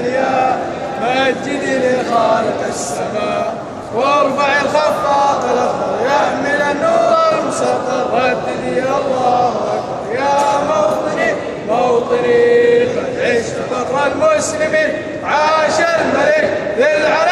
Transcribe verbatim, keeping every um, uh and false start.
العليا مجدي لخالق السماء وارفع الخفاض الأخضر يحمل النور المسطر ردد يا الله أكبر يا موطني موطني قد عشت فخر المسلمين عاش الملك ذي العرش